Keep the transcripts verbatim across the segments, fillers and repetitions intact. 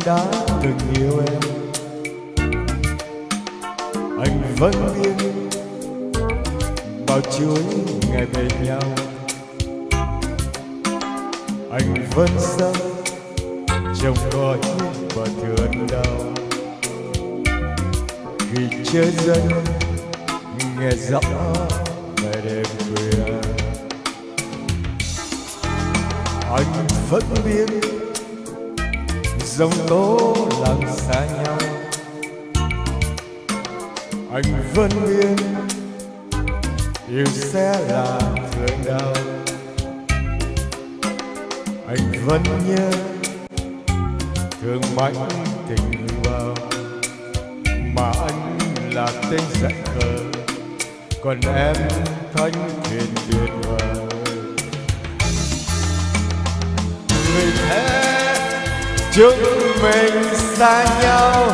đã từng yêu em. Anh vẫn biết bao chuỗi ngày bên nhau. Anh vẫn sống trong cõi và thương đau. Khi chơi dân nghe rõ về đêm khuya, anh vẫn biết giông tố lặng xa nhau. Anh vẫn biết yêu sẽ là thương đau. Anh vẫn nhớ thương mãi tình bao, mà anh là tên dại khờ, còn em thanh thuyền tuyệt vời. Vì thế chúng mình xa nhau,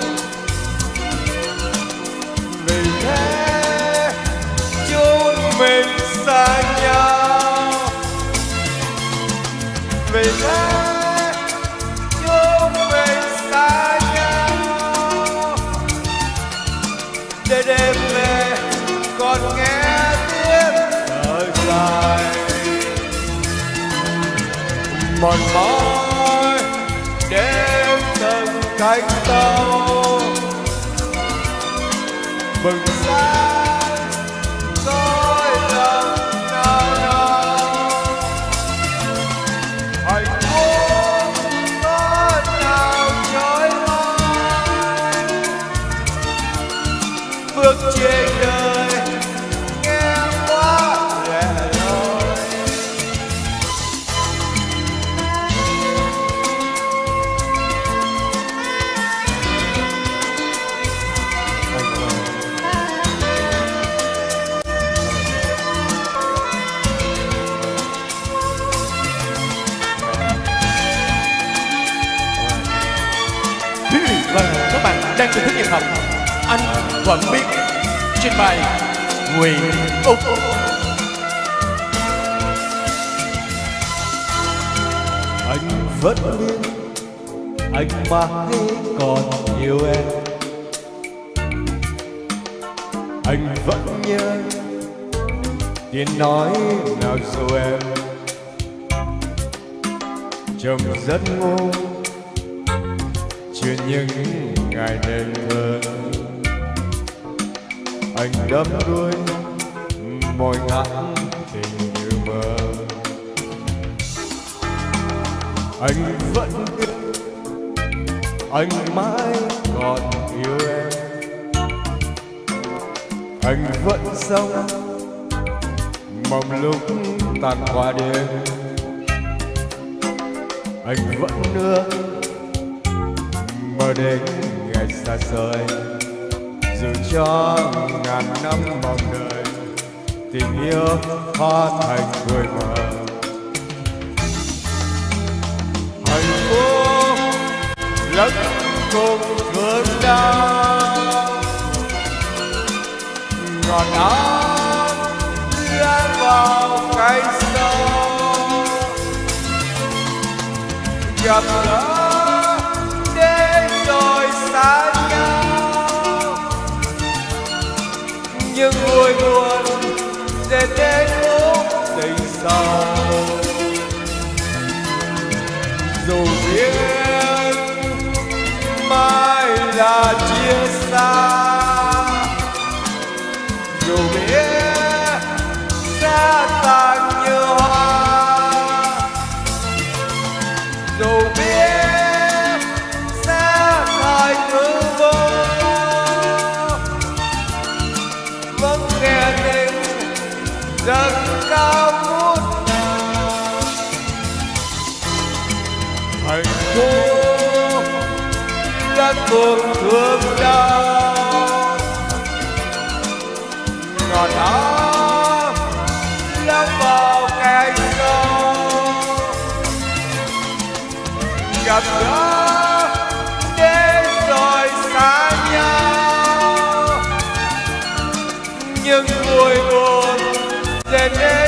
vì thế chúng mình xa nhau, vì thế chúng mình xa nhau. Để đêm về còn nghe tiếng thở dài, mòn mỏi đêm từng cánh tàu bừng sáng dõi lòng nào nào. Hạnh phúc có nào chói lóa, bước trên đời nghe quá lẻ loi. Vâng, các bạn đang thưởng thức nhạc phẩm Anh Vẫn Biết trên bài Nguyễn Úc. Anh vẫn biết anh mãi còn yêu em. Anh vẫn nhớ tiếng nói nào dỗ em trong giấc ngủ, chuyện những ngày nên thơ. Anh đắm đuối mỏi ngã tình như mơ. Anh vẫn biết anh mãi còn yêu em. Anh vẫn sống mong lúc tan qua đêm. Anh vẫn ước mơ đến ngày xa xôi, dù cho ngàn năm mong đợi tình yêu hóa thành người mơ. Hạnh phúc lẫn cùng thương đau, ngọt áo lan vào cái sâu, gặp gỡ đến rồi xa nhau. Nhưng vui buồn sẽ đến lúc tình sâu, dù biết mai là chia xa, dù biết sẽ tàn như hoa, dù biết sẽ thành hư vô, vẫn nghe tiếng giấc cao vút nào. Hạnh phúc là cuộc thương đau, ngọt áo lắng vào cái sâu, gặp gỡ đến rồi xa nhau. Nhưng vui buồn sẽ đến